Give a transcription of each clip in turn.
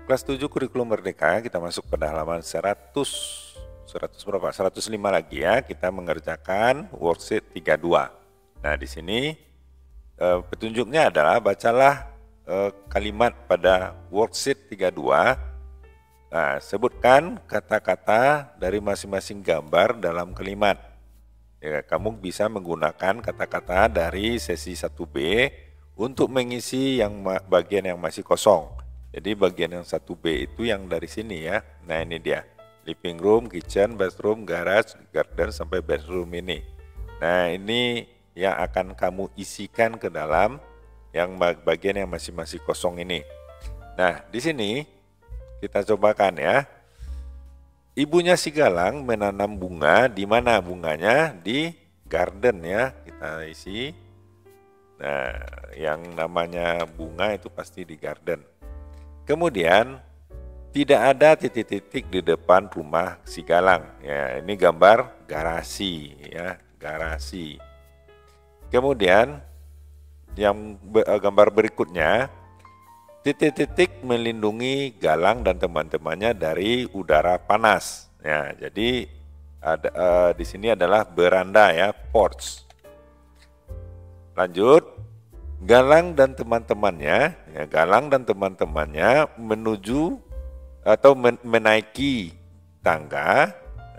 Kelas 7 Kurikulum Merdeka, kita masuk pada halaman 100 berapa? 105 lagi ya. Kita mengerjakan worksheet 32. Nah, di sini petunjuknya adalah bacalah kalimat pada worksheet 32. Nah, sebutkan kata-kata dari masing-masing gambar dalam kalimat. Ya, kamu bisa menggunakan kata-kata dari sesi 1B untuk mengisi yang bagian yang masih kosong. Jadi bagian yang 1B itu yang dari sini ya. Nah, ini dia. Living room, kitchen, bathroom, garage, garden sampai bedroom ini. Nah, ini yang akan kamu isikan ke dalam yang bagian yang masih kosong ini. Nah, di sini kita cobakan ya. Ibunya si Galang menanam bunga, di mana bunganya? Di garden ya, kita isi. Nah, yang namanya bunga itu pasti di garden. Kemudian tidak ada titik-titik di depan rumah si Galang. Ya, ini gambar garasi ya, garasi. Kemudian yang gambar berikutnya, titik-titik melindungi Galang dan teman-temannya dari udara panas. Ya, jadi ada di sini adalah beranda ya, porch. Lanjut, Galang dan teman-temannya, ya, Galang dan teman-temannya menuju atau menaiki tangga,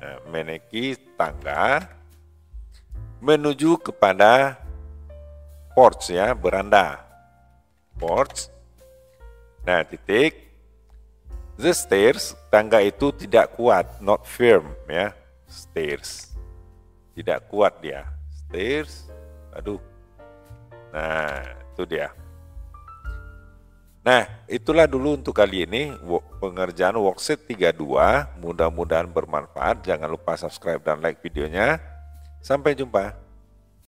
menuju kepada porch ya, beranda, porch. Nah, titik. The stairs, tangga itu tidak kuat, not firm ya. Stairs. Tidak kuat dia. Stairs. Aduh. Nah, itu dia. Nah, itulah dulu untuk kali ini pengerjaan worksheet 32. Mudah-mudahan bermanfaat. Jangan lupa subscribe dan like videonya. Sampai jumpa.